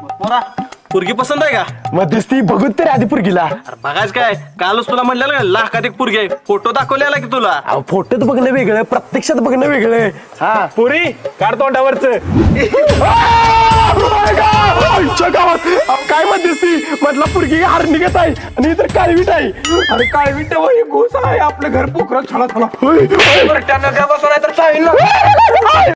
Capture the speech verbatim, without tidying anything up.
पोरा पुरगी पसंत आहे का? मध्यस्थी बघू तरी आधी पुरगीला. अरे बघायच काय, कालच तुला म्हणलेलं ना लाखात एक पुरगी आहे, फोटो दाखवलेला की तुला. अहो फोटोत बघणं वेगळं, प्रत्यक्षात बघणं वेगळं. हा पुरी काढ तोंडावरच. काय मध्यस्थी म्हटलं पुरगी हार निघत आहे आणि इतर काळवीट आहे. अरे काय विट घुस आहे आपलं घर पोखरत छाला छाला. त्यांना द्या बसवणार तर चालेल ना.